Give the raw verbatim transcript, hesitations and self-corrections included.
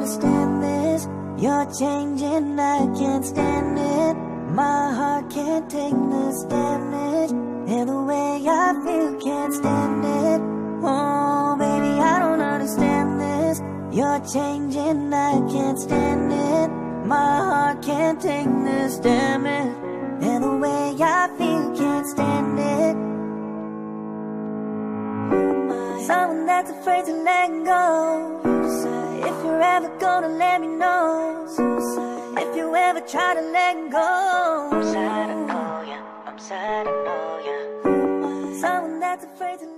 understand this. You're changing, I can't stand it. My heart can't take this damage, and the way I feel can't stand it. Oh baby, I don't understand this. You're changing, I can't stand it. My heart can't take this damage, and the way I feel can't stand it. Someone that's afraid to let go. If you're ever gonna let me know. If you ever try to let go. I'm sad, I know ya. I'm sad, I know ya. Someone that's afraid to